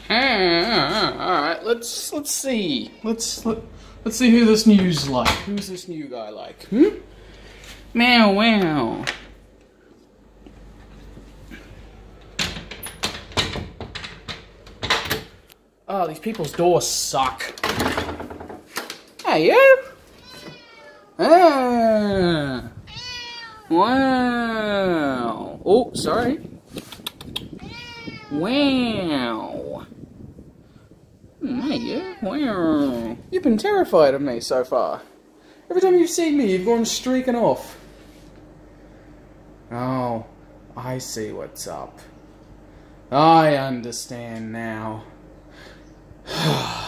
Alright, let's see. Let's see who this new's like. Who's this new guy like? Hmm? Meow wow. Oh, these people's doors suck. Hey you! Ah! Wow! Oh, sorry. Wow! Hey you! Wow! You've been terrified of me so far. Every time you've seen me, you've gone streaking off. Oh, I see what's up. I understand now.